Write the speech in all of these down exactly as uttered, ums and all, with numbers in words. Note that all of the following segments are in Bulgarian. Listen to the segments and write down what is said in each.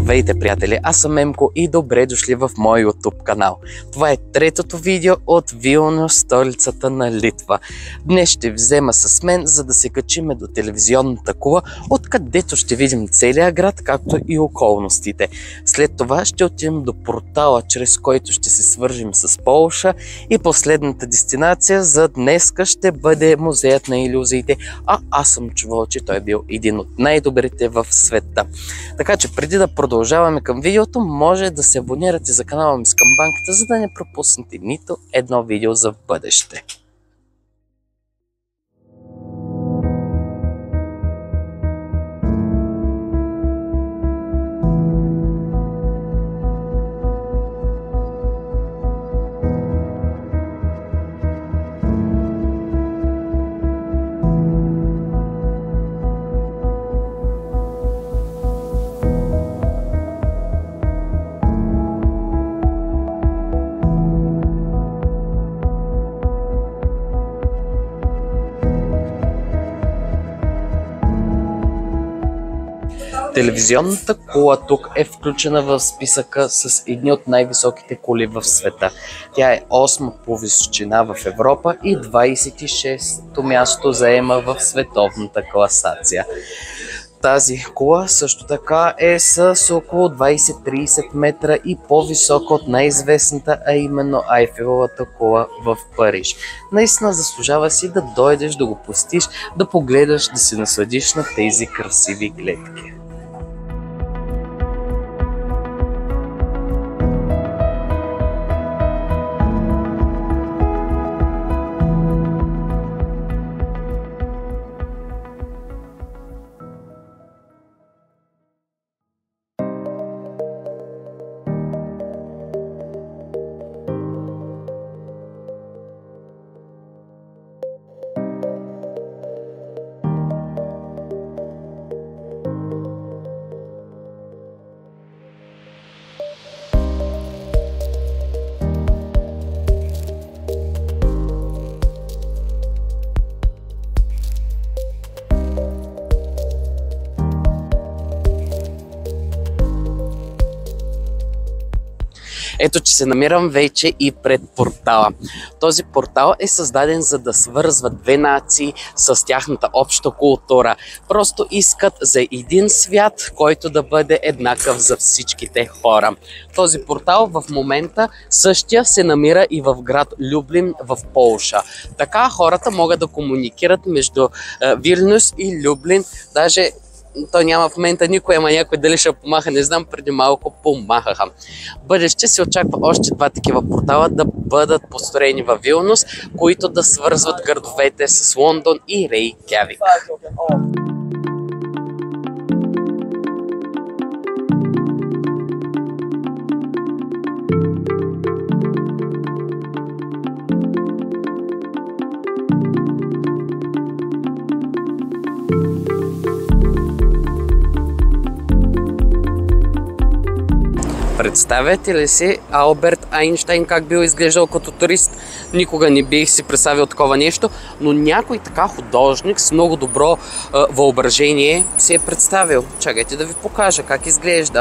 Здравейте, приятели! Аз съм Емко и добре дошли в мой YouTube канал. Това е третото видео от Вилнюс, столицата на Литва. Днес ще взема с мен, за да се качиме до телевизионната кула, откъдето ще видим целия град, както и околностите. След това ще отидем до портала, чрез който ще се свържим с Полша, и последната дестинация за днеска ще бъде Музеят на илюзиите, а аз съм чувал, че той е бил един от най-добрите в света. Така че преди да продължаваме към видеото, може да се абонирате за канала ми с камбанката, за да не пропуснете нито едно видео за в бъдеще. Телевизионната кула тук е включена в списъка с едни от най-високите кули в света. Тя е осма по височина в Европа и двадесет и шесто място заема в световната класация. Тази кула също така е с около двадесет до тридесет метра и по-висока от най-известната, а именно Айфеловата кула в Париж. Наистина заслужава си да дойдеш, да го посетиш, да погледаш, да се насладиш на тези красиви гледки. Ето, че се намирам вече и пред портала. Този портал е създаден, за да свързва две нации с тяхната обща култура. Просто искат за един свят, който да бъде еднакъв за всичките хора. Този портал в момента същия се намира и в град Люблин в Полша. Така хората могат да комуникират между Вилнюс и Люблин. Даже той няма в момента никой, ама някой дали ще помаха, не знам, преди малко помахаха. В бъдеще се очаква още два такива портала да бъдат построени във Вилнюс, които да свързват градовете с Лондон и Рейкявик. Представяте ли си Алберт Айнщайн как бил изглеждал като турист? Никога не бих си представил такова нещо, но някой така художник с много добро е, въображение си е представил. Чакайте да ви покажа как изглежда.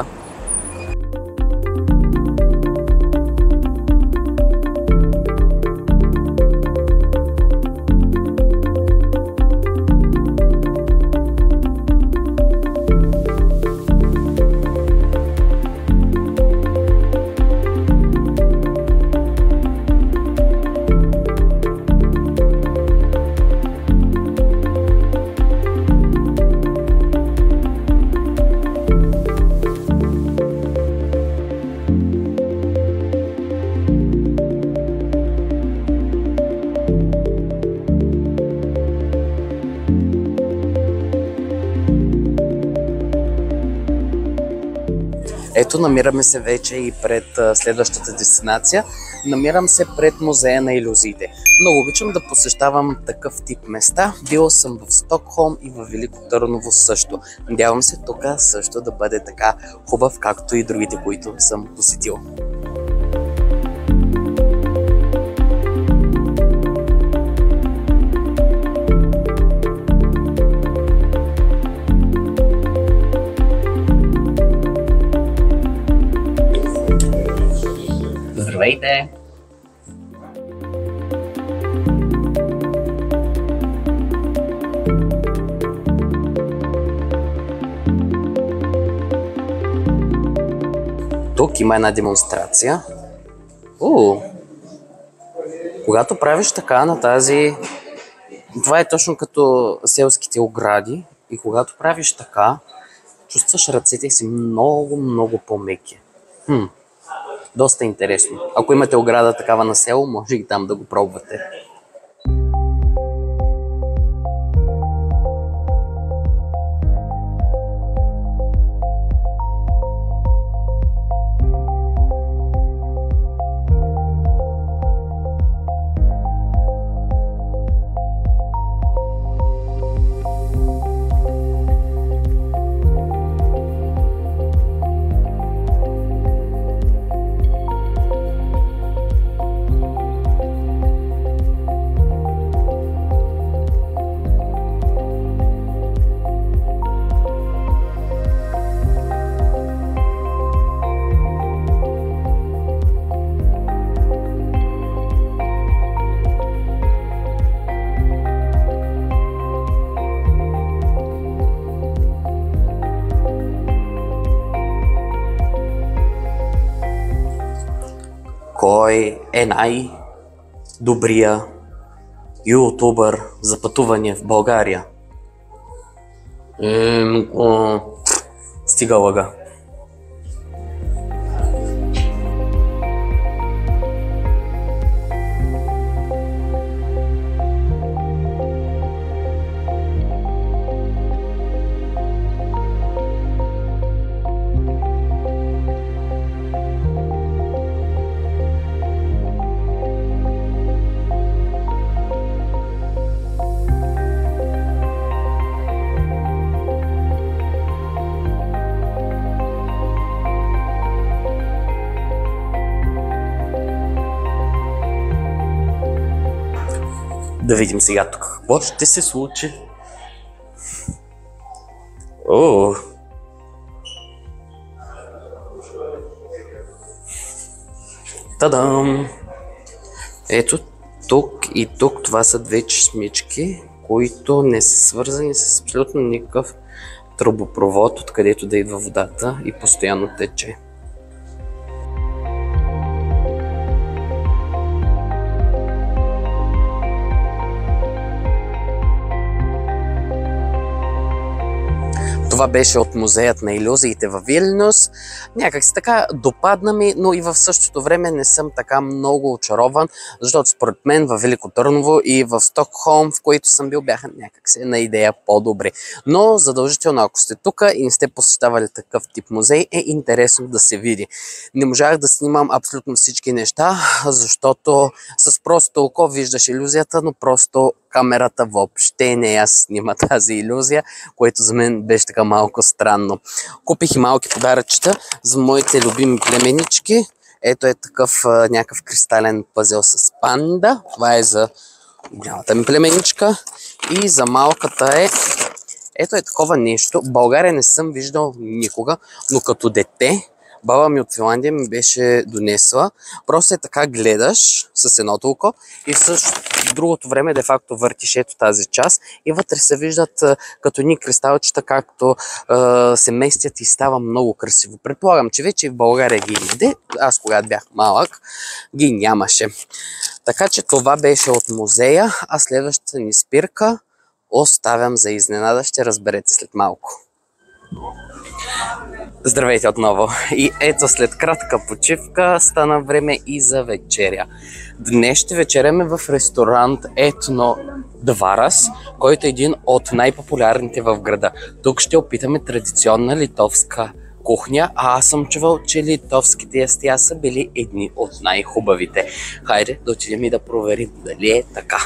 Ето, намираме се вече и пред следващата дестинация. Намирам се пред Музея на илюзиите. Много обичам да посещавам такъв тип места. Бил съм в Стокхолм и в Велико Търново също. Надявам се тук също да бъде така хубав, както и другите, които съм посетил. Здравейте! Тук има една демонстрация. У, когато правиш така на тази... Това е точно като селските огради. И когато правиш така, чувстваш ръцете си много, много по-меки. Хм, доста интересно. Ако имате ограда такава на село, може и там да го пробвате. Кой е най-добрия ютубър за пътуване в България? Ем, о, стига лъга. Да видим сега тук какво ще се случи. О! Тадам! Ето тук и тук това са две чешмички, които не са свързани с абсолютно никакъв тръбопровод, откъдето да идва водата и постоянно тече. Това беше от Музеят на илюзиите във Вилнюс. Някак си така допадна ми, но и в същото време не съм така много очарован, защото според мен във Велико Търново и в Стокхолм, в които съм бил, бяха някак си на идея по-добри. Но задължително, ако сте тук и не сте посещавали такъв тип музей, е интересно да се види. Не можах да снимам абсолютно всички неща, защото с просто око виждаш илюзията, но просто камерата въобще не я снима тази илюзия, което за мен беше така малко странно. Купих и малки подаръчета за моите любими племенички. Ето е такъв а, някакъв кристален пъзел с панда. Това е за голямата ми племеничка. И за малката е... Ето е такова нещо. В България не съм виждал никога, но като дете баба ми от Финландия ми беше донесла. Просто е така гледаш с едното око и в другото време де факто въртиш ето тази част и вътре се виждат а, като ни кристалчета, както а, се местят и става много красиво. Предполагам, че вече в България ги иде. Аз когато бях малък ги нямаше. Така че това беше от музея, а следващата ни спирка оставям за изненада, ще разберете след малко. Здравейте отново! И ето след кратка почивка стана време и за вечеря. Днес ще вечеряме в ресторант Етно Дварас, който е един от най-популярните в града. Тук ще опитаме традиционна литовска кухня, а аз съм чувал, че литовските ястия са били едни от най-хубавите. Хайде да отидем и да проверим дали е така.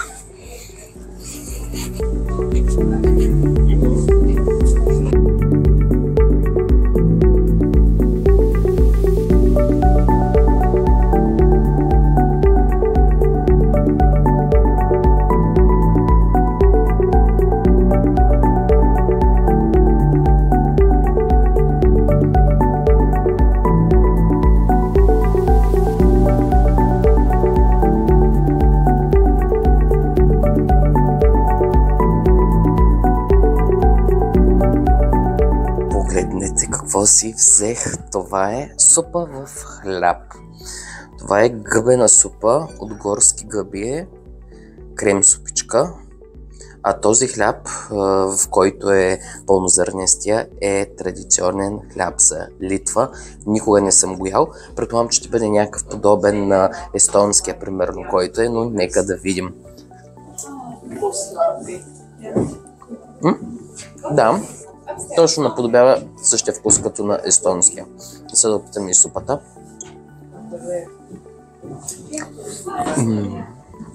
Погледнете какво си взех. Това е супа в хляб. Това е гъбена супа от горски гъбие, крем супичка. А този хляб, в който е пълнозърнестия, е традиционен хляб за Литва. Никога не съм го ял. Предполагам, че ще бъде някакъв подобен на естонския, примерно, който е, но нека да видим. М? Да, точно наподобява същия вкус като на естонския. Сега да опитам и супата. М.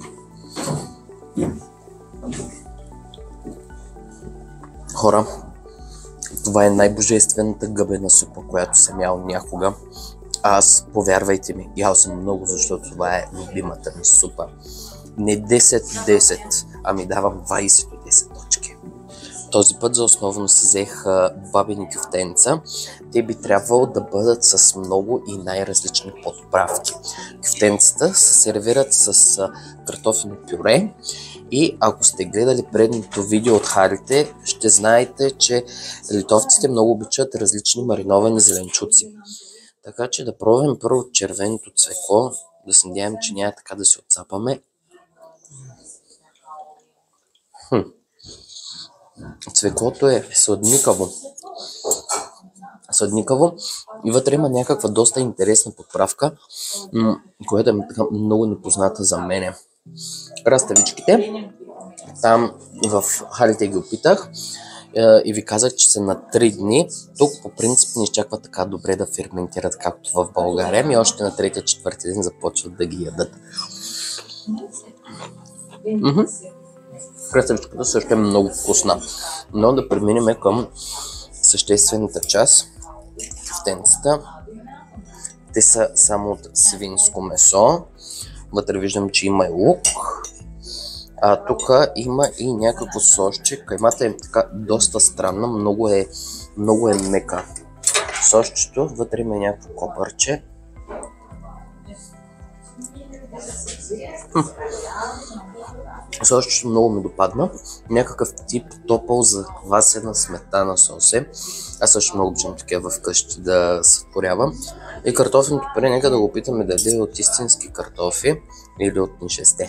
Хора, това е най-божествената гъбена супа, която съм ял някога. Аз, повярвайте ми, ял съм много, защото това е любимата ми супа. Не десет от десет, ами давам двайсет от десет точки. Този път за основно си взех бабини кюфтенца. Те би трябвало да бъдат с много и най-различни подправки. Кюфтенцата се сервират с картофено пюре. И ако сте гледали предното видео от харите, ще знаете, че литовците много обичат различни мариновани зеленчуци. Така че да пробваме първо червеното цвекло, да се надяваме, че няма така да се отцапаме. Хм. Цвеклото е сладникаво. Сладникаво и вътре има някаква доста интересна подправка, която е много непозната за мене. Краставичките, там в халите ги опитах и ви казах, че са на три дни. Тук по принцип не изчакват така добре да ферментират, както в България, ами още на третия, четвърти ден започват да ги ядат. Мхм. Краставичката също е много вкусна, но да преминем към съществената част. Кюфтенцата. Те са само от свинско месо. Вътре виждам, че има и лук. А тук има и някакво сосче. Каймата е така доста странна, много е, много е мека. Сосчето, вътре има някакво копърче. Хм. Сосчето много ми допадна. Някакъв тип топъл за квасена сметана сос е. Аз също много обичам такива вкъщи да сътворявам. И картофеното пюре, нека да го опитаме дали е от истински картофи или от нишесте.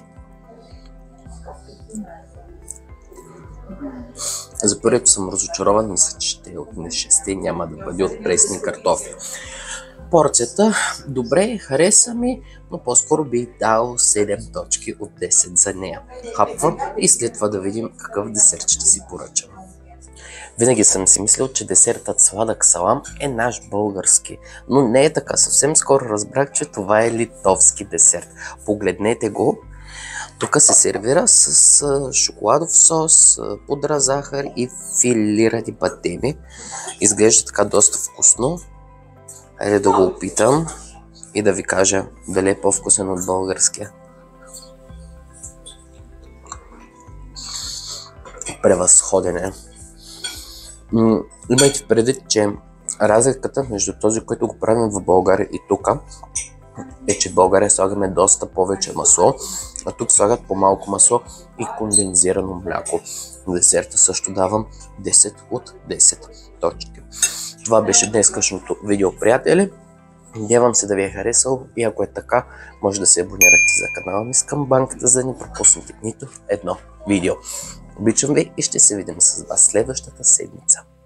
За първето съм разочарован, мисля, че ще е от нишесте, няма да бъде от пресни картофи. Порцията добре, хареса ми, но по-скоро бих дал седем точки от десет за нея. Хапвам и след това да видим какъв десерт ще си поръчам. Винаги съм си мислил, че десертът сладък салам е наш български, но не е така. Съвсем скоро разбрах, че това е литовски десерт. Погледнете го. Тук се сервира с шоколадов сос, пудра захар и филирани бадеми. Изглежда така доста вкусно. Хайде да го опитам и да ви кажа дали е по-вкусен от българския. Превъзходен е. Имайте предвид, че разликата между този, който го правим в България и тук, е, че в България слагаме доста повече масло, а тук слагат по-малко масло и кондензирано мляко. На десерта също давам десет от десет точки. Това беше днескашното видео, приятели. Надявам се да ви е харесало и ако е така, може да се абонирате за канала ми с камбанката, за да не пропуснете нито едно видео. Обичам ви и ще се видим с вас следващата седмица.